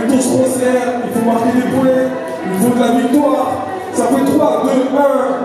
plutôt se resserre, il faut marquer des points, il faut de la victoire. Ça fait 3, 2, 1.